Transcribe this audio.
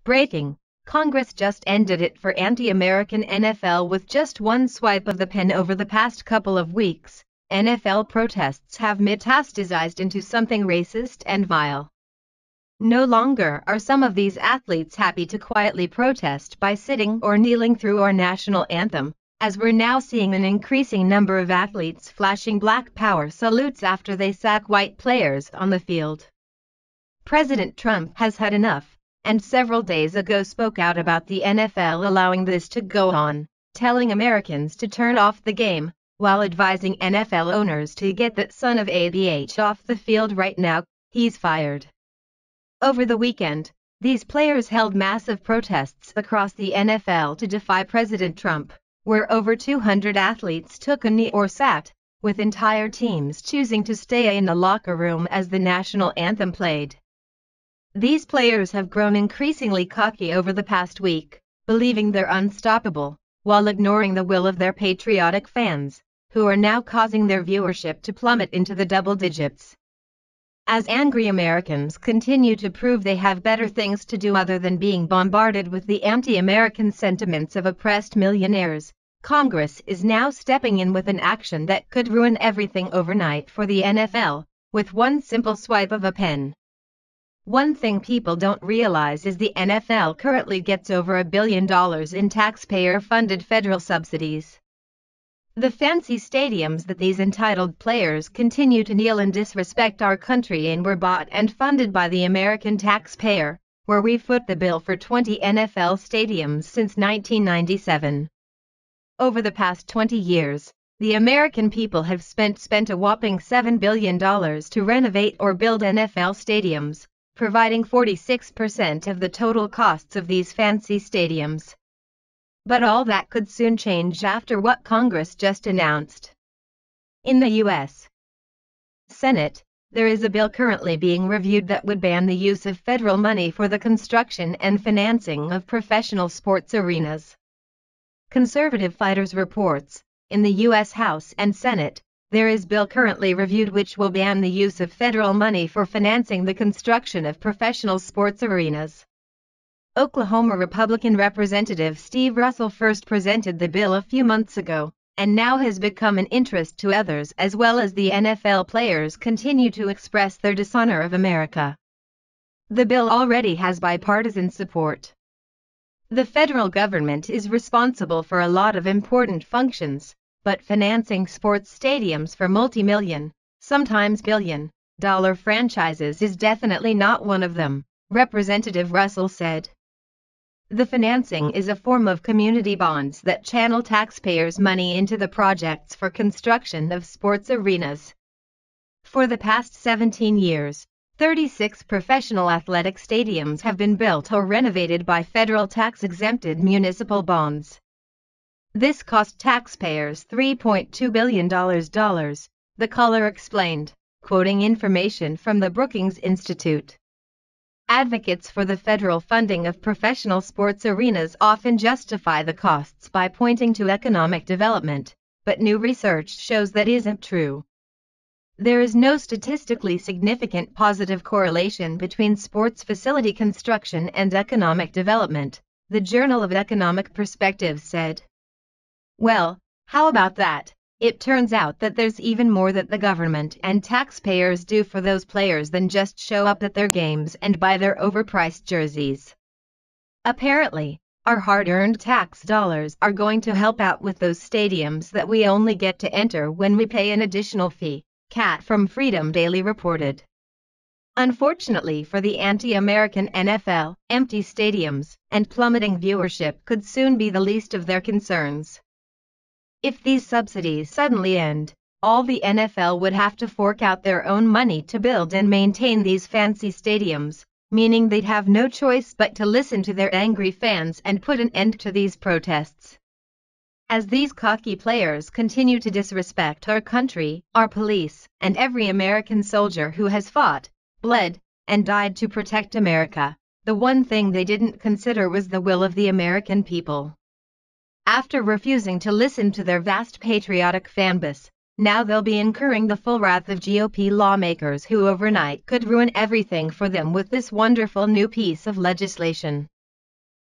Breaking: Congress just ended it for anti-American NFL with just one swipe of the pen. Over the past couple of weeks, NFL protests have metastasized into something racist and vile. No longer are some of these athletes happy to quietly protest by sitting or kneeling through our national anthem, as we're now seeing an increasing number of athletes flashing Black Power salutes after they sack white players on the field. President Trump has had enough, and several days ago spoke out about the NFL allowing this to go on, telling Americans to turn off the game, while advising NFL owners to get that son of a bitch off the field right now. He's fired. Over the weekend, these players held massive protests across the NFL to defy President Trump, where over 200 athletes took a knee or sat, with entire teams choosing to stay in the locker room as the national anthem played. These players have grown increasingly cocky over the past week, believing they're unstoppable, while ignoring the will of their patriotic fans, who are now causing their viewership to plummet into the double digits. As angry Americans continue to prove they have better things to do other than being bombarded with the anti-American sentiments of oppressed millionaires, Congress is now stepping in with an action that could ruin everything overnight for the NFL, with one simple swipe of a pen. One thing people don't realize is the NFL currently gets over $1 billion in taxpayer-funded federal subsidies. The fancy stadiums that these entitled players continue to kneel and disrespect our country in were bought and funded by the American taxpayer, where we foot the bill for 20 NFL stadiums since 1997. Over the past 20 years, the American people have spent a whopping $7 billion to renovate or build NFL stadiums, providing 46% of the total costs of these fancy stadiums. But all that could soon change after what Congress just announced. In the U.S. Senate, there is a bill currently being reviewed that would ban the use of federal money for the construction and financing of professional sports arenas. Conservative Fighters reports, in the U.S. House and Senate, there is a bill currently reviewed which will ban the use of federal money for financing the construction of professional sports arenas. Oklahoma Republican Representative Steve Russell first presented the bill a few months ago, and now has become an interest to others as well as the NFL players continue to express their dishonor of America. The bill already has bipartisan support. The federal government is responsible for a lot of important functions, but financing sports stadiums for multi-million, sometimes billion-dollar franchises is definitely not one of them, Representative Russell said. The financing is a form of community bonds that channel taxpayers' money into the projects for construction of sports arenas. For the past 17 years, 36 professional athletic stadiums have been built or renovated by federal tax-exempted municipal bonds. This cost taxpayers $3.2 billion, the caller explained, quoting information from the Brookings Institute. Advocates for the federal funding of professional sports arenas often justify the costs by pointing to economic development, but new research shows that isn't true. There is no statistically significant positive correlation between sports facility construction and economic development, the Journal of Economic Perspectives said. Well, how about that? It turns out that there's even more that the government and taxpayers do for those players than just show up at their games and buy their overpriced jerseys. Apparently, our hard-earned tax dollars are going to help out with those stadiums that we only get to enter when we pay an additional fee, Kat from Freedom Daily reported. Unfortunately for the anti-American NFL, empty stadiums and plummeting viewership could soon be the least of their concerns. If these subsidies suddenly end, all the NFL would have to fork out their own money to build and maintain these fancy stadiums, meaning they'd have no choice but to listen to their angry fans and put an end to these protests. As these cocky players continue to disrespect our country, our police, and every American soldier who has fought, bled, and died to protect America, the one thing they didn't consider was the will of the American people. After refusing to listen to their vast patriotic fanbase, now they'll be incurring the full wrath of GOP lawmakers who overnight could ruin everything for them with this wonderful new piece of legislation.